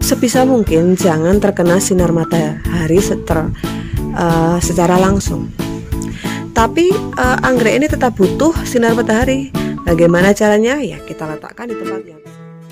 sebisa mungkin jangan terkena sinar matahari secara langsung. Tapi anggrek ini tetap butuh sinar matahari. Bagaimana caranya? Ya kita letakkan di tempat yang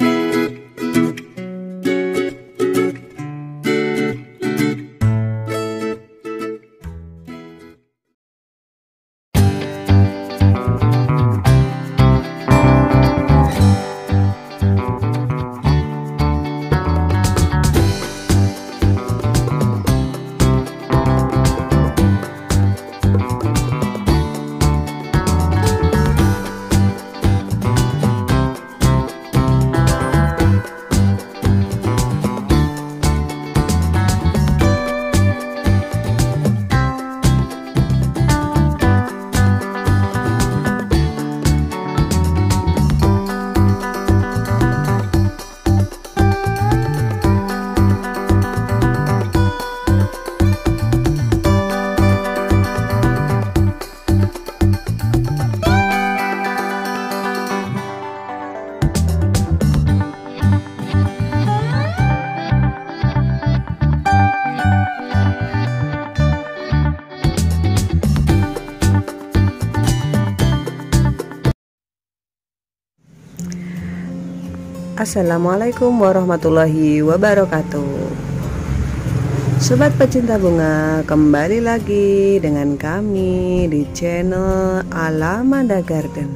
Assalamualaikum warahmatullahi wabarakatuh. Sobat pecinta bunga, kembali lagi dengan kami di channel Alamanda Garden.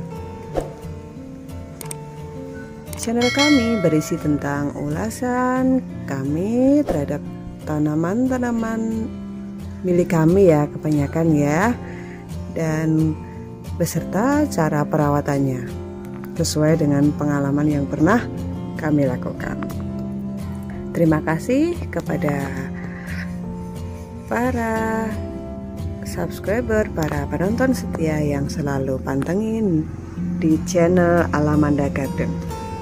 Channel kami berisi tentang ulasan kami terhadap tanaman-tanaman milik kami ya, kebanyakan ya, dan beserta cara perawatannya sesuai dengan pengalaman yang pernah kami lakukan. Terima kasih kepada para subscriber, para penonton setia yang selalu pantengin di channel Alamanda Garden.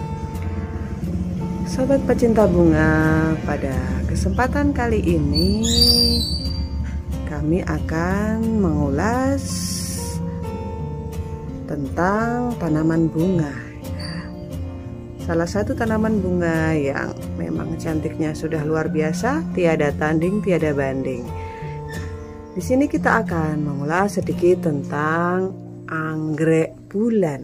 Sobat pecinta bunga, pada kesempatan kali ini kami akan mengulas tentang tanaman bunga. Salah satu tanaman bunga yang memang cantiknya sudah luar biasa, tiada tanding, tiada banding. Di sini kita akan mengulas sedikit tentang anggrek bulan.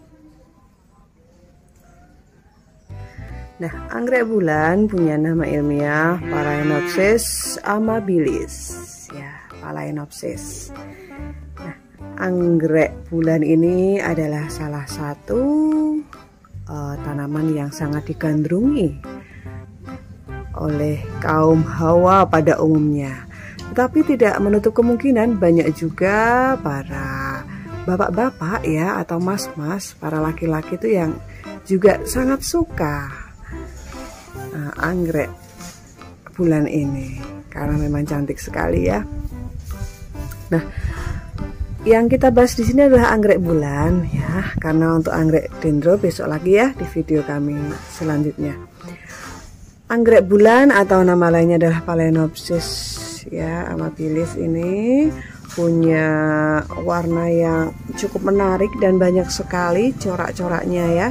Nah, anggrek bulan punya nama ilmiah Phalaenopsis amabilis, ya, Phalaenopsis. Nah, anggrek bulan ini adalah salah satu tanaman yang sangat digandrungi oleh kaum hawa pada umumnya. Tetapi tidak menutup kemungkinan banyak juga para bapak-bapak ya, atau mas-mas, para laki-laki itu yang juga sangat suka anggrek bulan ini karena memang cantik sekali ya. Nah, yang kita bahas di sini adalah anggrek bulan ya, karena untuk anggrek dendro besok lagi ya di video kami selanjutnya. Anggrek bulan atau nama lainnya adalah Phalaenopsis ya amabilis ini punya warna yang cukup menarik dan banyak sekali corak-coraknya ya.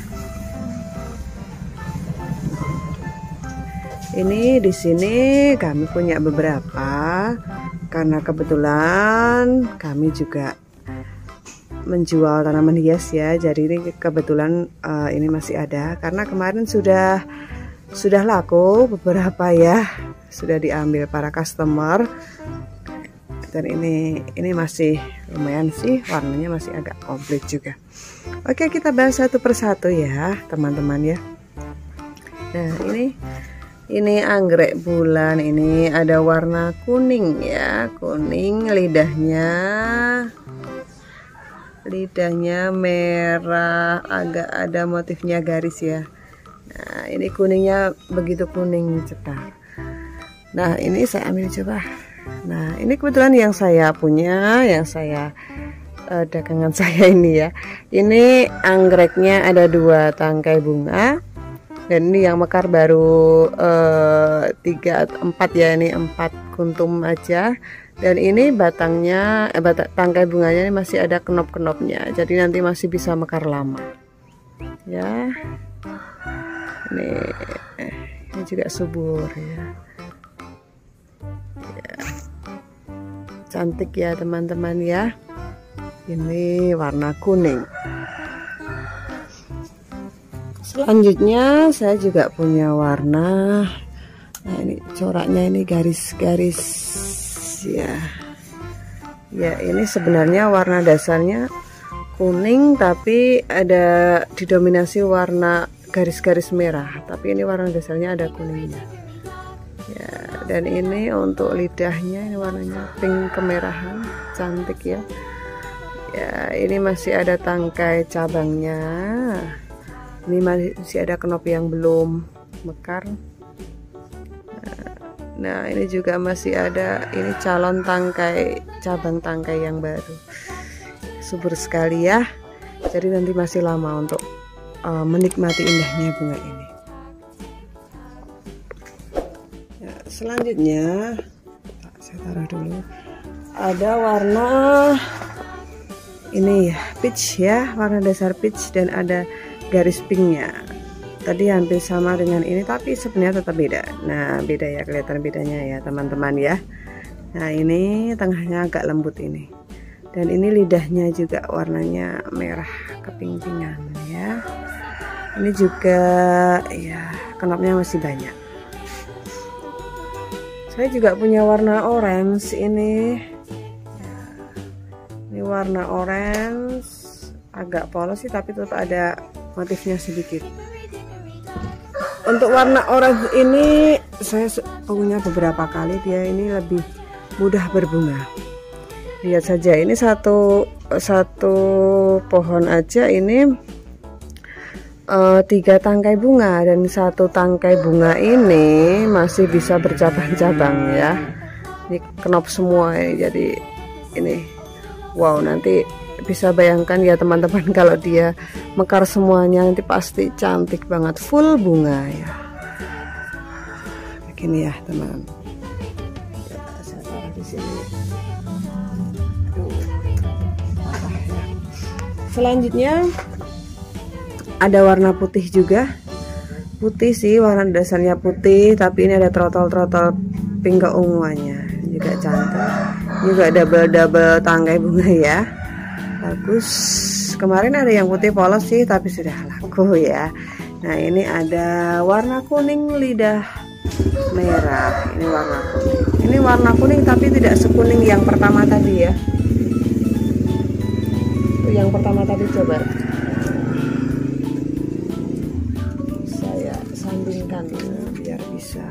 Ini di sini kami punya beberapa. Karena kebetulan kami juga menjual tanaman hias ya, jadi ini kebetulan ini masih ada karena kemarin sudah laku beberapa ya, sudah diambil para customer, dan ini masih lumayan sih, warnanya masih agak komplit juga. Oke, kita bahas satu persatu ya teman-teman ya. Nah, ini anggrek bulan ini ada warna kuning ya, kuning, lidahnya merah, agak ada motifnya garis ya. Nah, ini kuningnya begitu kuning cetar. Nah, ini saya ambil coba. Nah, ini kebetulan yang saya punya, yang saya dagangan saya ini ya. Ini anggreknya ada 2 tangkai bunga. Dan ini yang mekar baru 3 atau 4 ya, ini 4 kuntum aja. Dan ini batangnya, tangkai bunganya ini masih ada kenop-kenopnya, jadi nanti masih bisa mekar lama. Ya, Ini juga subur ya. Cantik ya teman-teman ya. Ini warna kuning. Selanjutnya saya juga punya warna, nah ini coraknya ini garis-garis ya. Ya ini sebenarnya warna dasarnya kuning tapi ada didominasi warna garis-garis merah, tapi ini warna dasarnya ada kuningnya ya. Dan ini untuk lidahnya, ini warnanya pink kemerahan, cantik ya. Ya ini masih ada tangkai cabangnya, ini masih ada kenop yang belum mekar. Nah ini juga masih ada, ini calon tangkai, cabang tangkai yang baru. Subur sekali ya, jadi nanti masih lama untuk menikmati indahnya bunga ini ya. Selanjutnya saya taruh dulu, ada warna ini ya, peach ya, warna dasar peach dan ada garis pinknya. Tadi hampir sama dengan ini tapi sebenarnya tetap beda. Nah beda ya, kelihatan bedanya ya teman-teman ya. Nah ini tengahnya agak lembut ini, dan ini lidahnya juga warnanya merah keping-pingan ya. Ini juga ya kenopnya masih banyak. Saya juga punya warna orange ini ya. Ini warna orange agak polos sih tapi tetap ada motifnya sedikit. Untuk warna orange ini saya punya beberapa kali, dia ini lebih mudah berbunga. Lihat saja, ini satu pohon aja ini 3 tangkai bunga, dan satu tangkai bunga ini masih bisa bercabang-cabang ya. Ini kenop semua ya, jadi ini wow, nanti bisa bayangkan ya teman-teman kalau dia mekar semuanya nanti pasti cantik banget, full bunga ya. Begini ya teman. Ya, saya taruh di sini. Aduh, ya. Selanjutnya ada warna putih juga. Putih sih, warna dasarnya putih tapi ini ada trotol-trotol pink keunguannya, juga cantik. Juga double tangkai bunga ya. Bagus. Kemarin ada yang putih polos sih tapi sudah laku ya. Nah ini ada warna kuning lidah merah. Ini warna kuning. Ini warna kuning tapi tidak sekuning yang pertama tadi ya. Yang pertama tadi coba saya sandingkan biar bisa.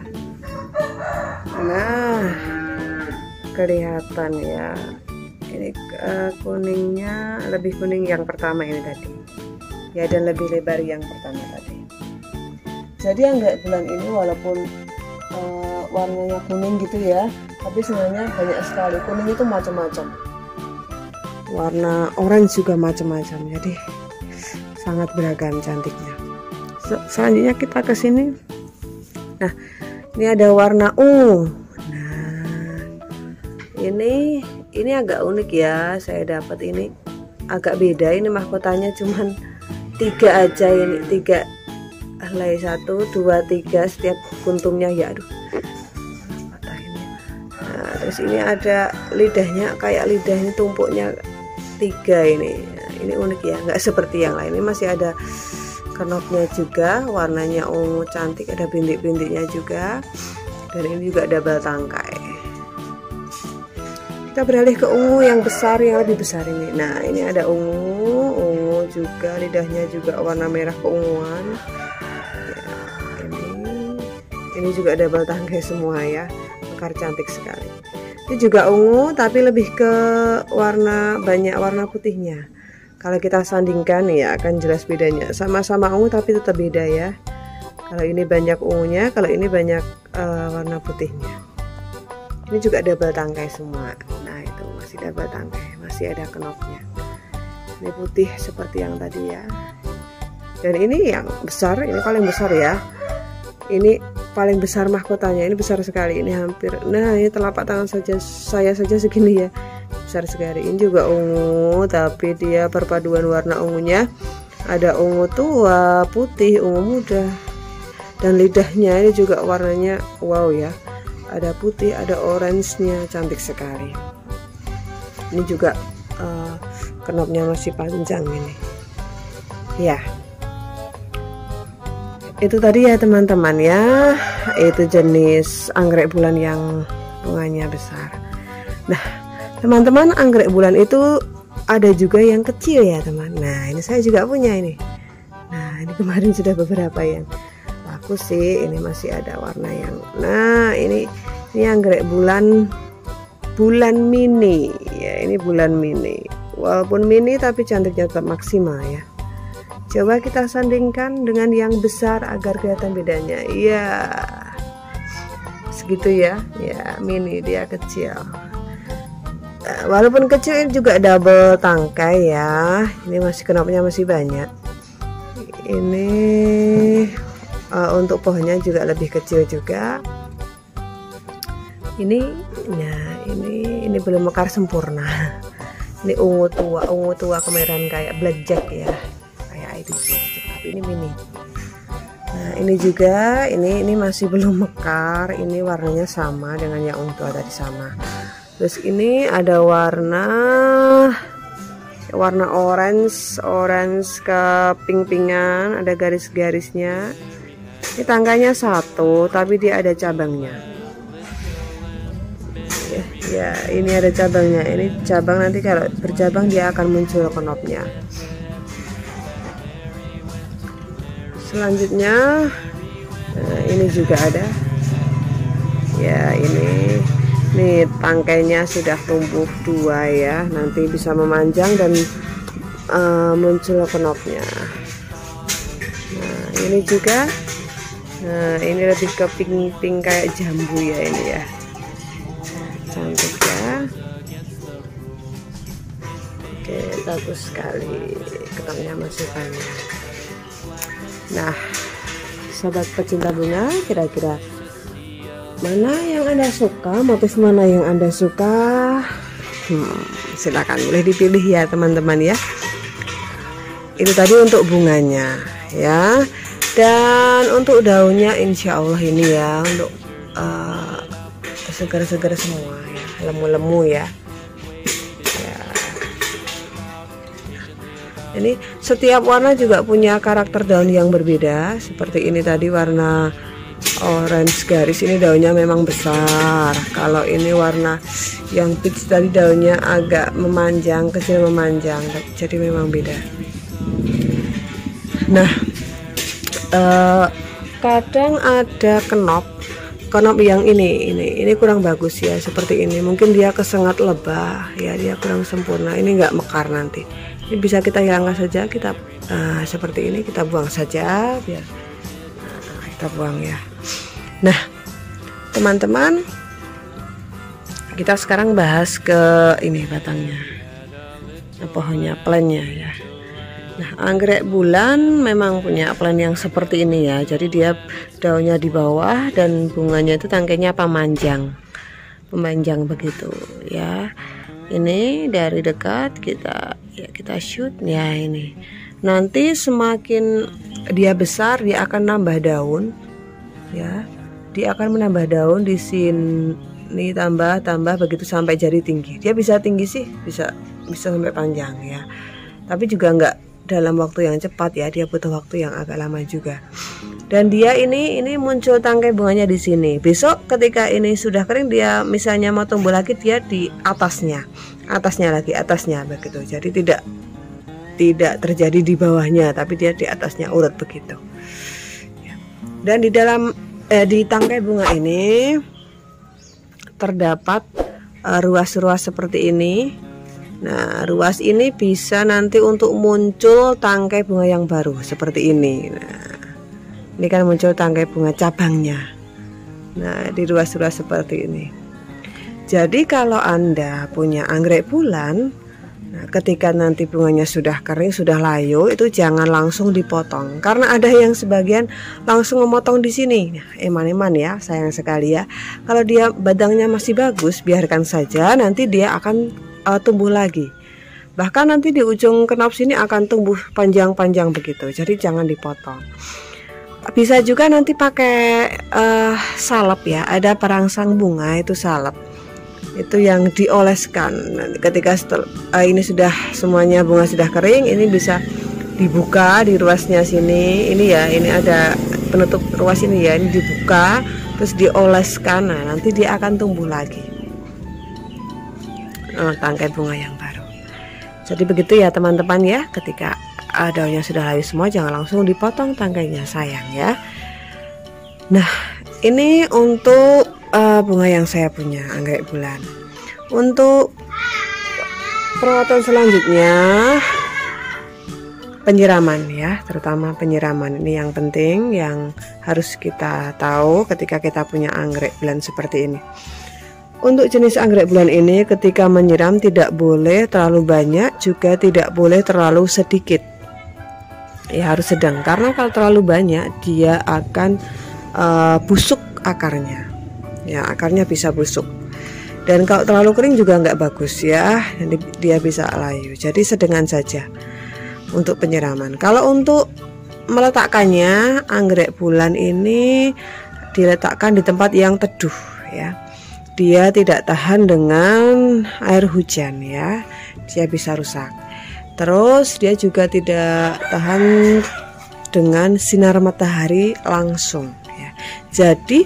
Nah kelihatan ya. Ini kuningnya lebih kuning yang pertama ini tadi ya, dan lebih lebar yang pertama tadi. Jadi anggrek bulan ini walaupun warnanya kuning gitu ya, tapi sebenarnya banyak sekali. Kuning itu macam-macam, warna orange juga macam-macam, jadi sangat beragam cantiknya. Selanjutnya kita ke sini. Nah ini ada warna ungu. Nah ini agak unik ya, saya dapat ini agak beda. Ini mahkotanya cuman 3 aja, ini 3 helai, 1, 2, 3 setiap kuntungnya ya. Aduh patahin. Nah terus ini ada lidahnya, kayak lidah ini tumpuknya 3 ini. Ini unik ya, nggak seperti yang lain. Ini masih ada kenopnya juga, warnanya ungu cantik, ada bintik-bintiknya juga, dan ini juga double tangkai. Kita beralih ke ungu yang besar, yang lebih besar ini. Nah ini ada ungu juga, lidahnya juga warna merah keunguan ya. Ini juga double tangkai semua ya, mekar cantik sekali. Ini juga ungu tapi lebih ke warna, banyak warna putihnya. Kalau kita sandingkan ya akan jelas bedanya. Sama-sama ungu tapi tetap beda ya. Kalau ini banyak ungunya, kalau ini banyak warna putihnya. Ini juga double tangkai semua. Nah itu masih double tangkai, masih ada kenopnya. Ini putih seperti yang tadi ya. Dan ini yang besar, ini paling besar ya. Ini paling besar mahkotanya, ini besar sekali. Ini hampir, nah ini telapak tangan saya saja segini ya, besar sekali. Ini juga ungu, tapi dia perpaduan warna ungunya. Ada ungu tua, putih, ungu muda. Dan lidahnya ini juga warnanya wow ya, ada putih, ada orange-nya, cantik sekali. Ini juga knopnya masih panjang ini ya. Itu tadi ya teman-teman ya, itu jenis anggrek bulan yang bunganya besar. Nah teman-teman, anggrek bulan itu ada juga yang kecil ya teman. Nah ini saya juga punya ini. Nah ini kemarin sudah beberapa yang laku sih. Ini masih ada warna yang, nah ini anggrek bulan mini ya. Ini bulan mini, walaupun mini tapi cantiknya tetap maksimal ya. Coba kita sandingkan dengan yang besar agar kelihatan bedanya. Iya segitu ya. Ya mini, dia kecil. Walaupun kecil ini juga double tangkai ya. Ini masih knopnya masih banyak. Ini untuk pohonnya juga lebih kecil juga. Ini nah ini belum mekar sempurna. Ini ungu tua kemerahan kayak blackjack ya, kayak itu sih, tapi ini mini. Nah ini juga ini masih belum mekar. Ini warnanya sama dengan yang ungu tua tadi, sama. Terus ini ada warna orange ke pink-pinkan, ada garis-garisnya. Ini tangkanya satu tapi dia ada cabangnya ya, ini ada cabangnya. Ini cabang, nanti kalau bercabang dia akan muncul knopnya. Selanjutnya ini juga ada ya. Ini tangkainya sudah tumbuh dua ya, nanti bisa memanjang dan muncul knopnya. Nah ini juga, ini lebih ke pink kayak jambu ya. Ini ya cantik ya. Oke bagus sekali, ketangnya masih banyak. Nah sobat pecinta bunga, kira-kira mana yang Anda suka, motif mana yang Anda suka? Silakan boleh dipilih ya teman-teman ya. Itu tadi untuk bunganya ya. Dan untuk daunnya insya Allah ini ya, untuk segar-segar semua ya, lemu-lemu ya. Ini setiap warna juga punya karakter daun yang berbeda. Seperti ini tadi warna orange garis, ini daunnya memang besar. Kalau ini warna yang peach tadi daunnya agak memanjang, kecil memanjang, jadi memang beda. Nah kadang ada knop yang ini kurang bagus ya, seperti ini. Mungkin dia kesengat lebah ya, dia kurang sempurna. Ini nggak mekar nanti. Ini bisa kita hilangkan saja, kita seperti ini kita buang saja biar kita buang ya. Nah teman-teman, kita sekarang bahas ke ini batangnya, pohonnya, plannya ya. Nah anggrek bulan memang punya plan yang seperti ini ya, jadi dia daunnya di bawah dan bunganya itu tangkainya memanjang begitu ya. Ini dari dekat kita shoot ya. Ini nanti semakin dia besar dia akan nambah daun ya, dia akan menambah daun di sini, tambah begitu sampai jari tinggi. Dia bisa tinggi sih, bisa sampai panjang ya, tapi juga enggak dalam waktu yang cepat ya, dia butuh waktu yang agak lama juga. Dan dia ini muncul tangkai bunganya di sini. Besok ketika ini sudah kering, dia misalnya mau tumbuh lagi, dia di atasnya begitu. Jadi tidak terjadi di bawahnya, tapi dia di atasnya urut begitu. Dan di dalam di tangkai bunga ini terdapat ruas-ruas seperti ini. Nah ruas ini bisa nanti untuk muncul tangkai bunga yang baru seperti ini. Nah ini kan muncul tangkai bunga cabangnya. Nah di ruas-ruas seperti ini. Jadi kalau Anda punya anggrek bulan, nah, ketika nanti bunganya sudah kering, sudah layu, itu jangan langsung dipotong. Karena ada yang sebagian langsung memotong di sini. Nah, eman-eman ya, sayang sekali ya. Kalau dia badangnya masih bagus, biarkan saja, nanti dia akan tumbuh lagi. Bahkan nanti di ujung knop sini akan tumbuh panjang-panjang begitu. Jadi jangan dipotong. Bisa juga nanti pakai salep ya, ada perangsang bunga itu salep, itu yang dioleskan. Nanti ketika ini sudah semuanya bunga sudah kering, ini bisa dibuka di ruasnya sini, ini ya, ini ada penutup ruas ini ya, ini dibuka terus dioleskan. Nah, nanti dia akan tumbuh lagi tangkai bunga yang baru. Jadi begitu ya teman-teman ya, ketika daunnya sudah layu semua jangan langsung dipotong tangkainya, sayang ya. Nah, ini untuk bunga yang saya punya, anggrek bulan. Untuk perawatan selanjutnya penyiraman ya, terutama penyiraman ini yang penting, yang harus kita tahu ketika kita punya anggrek bulan seperti ini. Untuk jenis anggrek bulan ini ketika menyiram tidak boleh terlalu banyak, juga tidak boleh terlalu sedikit ya, harus sedang, karena kalau terlalu banyak dia akan busuk akarnya ya, akarnya bisa busuk. Dan kalau terlalu kering juga nggak bagus ya, nanti dia bisa layu. Jadi sedengan saja untuk penyiraman. Kalau untuk meletakkannya, anggrek bulan ini diletakkan di tempat yang teduh ya. Dia tidak tahan dengan air hujan ya, dia bisa rusak. Terus dia juga tidak tahan dengan sinar matahari langsung ya. Jadi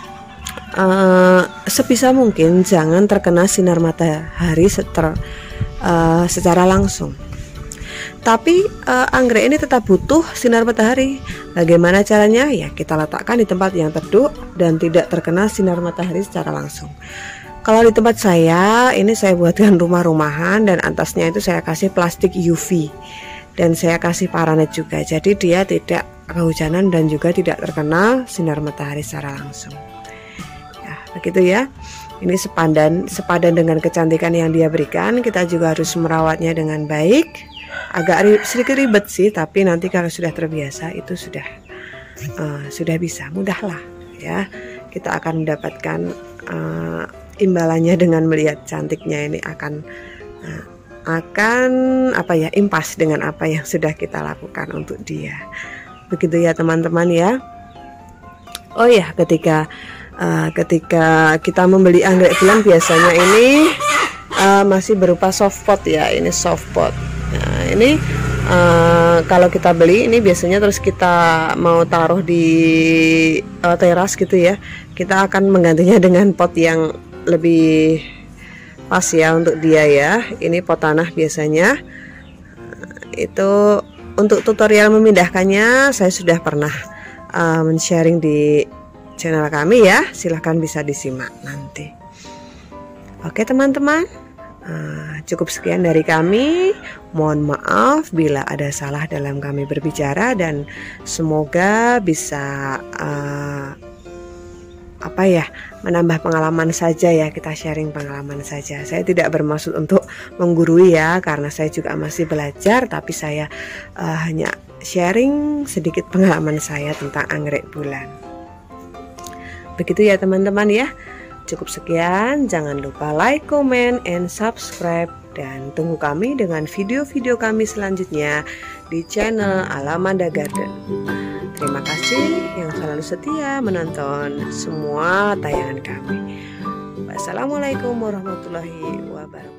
sebisa mungkin jangan terkena sinar matahari secara langsung. Tapi anggrek ini tetap butuh sinar matahari. Bagaimana caranya? Ya kita letakkan di tempat yang teduh dan tidak terkena sinar matahari secara langsung. Kalau di tempat saya, ini saya buatkan rumah-rumahan dan atasnya itu saya kasih plastik UV dan saya kasih paranet juga. Jadi dia tidak kehujanan dan juga tidak terkena sinar matahari secara langsung. Ya, begitu ya. Ini sepadan dengan kecantikan yang dia berikan. Kita juga harus merawatnya dengan baik. Agak sedikit ribet sih, tapi nanti kalau sudah terbiasa itu sudah bisa, mudahlah ya. Kita akan mendapatkan imbalannya dengan melihat cantiknya ini, akan apa ya, impas dengan apa yang sudah kita lakukan untuk dia. Begitu ya teman-teman ya. Oh ya, ketika kita membeli anggrek bulan biasanya ini masih berupa soft pot ya, ini soft pot. Nah, ini kalau kita beli ini biasanya terus kita mau taruh di teras gitu ya, kita akan menggantinya dengan pot yang lebih pas ya untuk dia ya. Ini pot tanah biasanya. Itu untuk tutorial memindahkannya saya sudah pernah men-sharing di channel kami ya, silahkan bisa disimak nanti. Oke teman-teman, cukup sekian dari kami. Mohon maaf bila ada salah dalam kami berbicara, dan semoga bisa menambah pengalaman saja ya, kita sharing pengalaman saja. Saya tidak bermaksud untuk menggurui ya, karena saya juga masih belajar, tapi saya hanya sharing sedikit pengalaman saya tentang anggrek bulan. Begitu ya teman-teman ya. Cukup sekian, jangan lupa like, comment, and subscribe, dan tunggu kami dengan video-video kami selanjutnya di channel Alamanda Garden. Terima kasih yang selalu setia menonton semua tayangan kami. Wassalamualaikum warahmatullahi wabarakatuh.